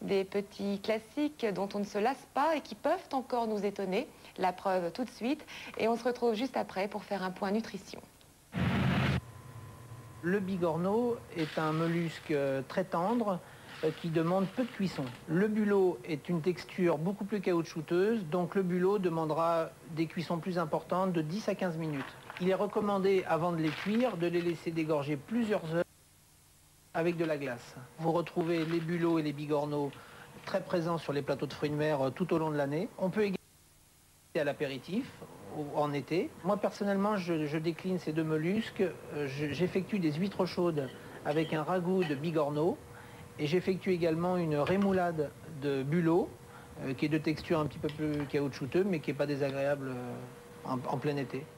des petits classiques dont on ne se lasse pas et qui peuvent encore nous étonner. La preuve tout de suite. Et on se retrouve juste après pour faire un point nutrition. Le bigorneau est un mollusque très tendre qui demande peu de cuisson. Le bulot est une texture beaucoup plus caoutchouteuse, donc le bulot demandera des cuissons plus importantes de 10 à 15 minutes. Il est recommandé, avant de les cuire, de les laisser dégorger plusieurs heures avec de la glace. Vous retrouvez les bulots et les bigorneaux très présents sur les plateaux de fruits de mer tout au long de l'année. On peut également à l'apéritif en été. Moi personnellement je décline ces deux mollusques, j'effectue des huîtres chaudes avec un ragoût de bigorneau et j'effectue également une rémoulade de bulot qui est de texture un petit peu plus caoutchouteuse mais qui n'est pas désagréable en plein été.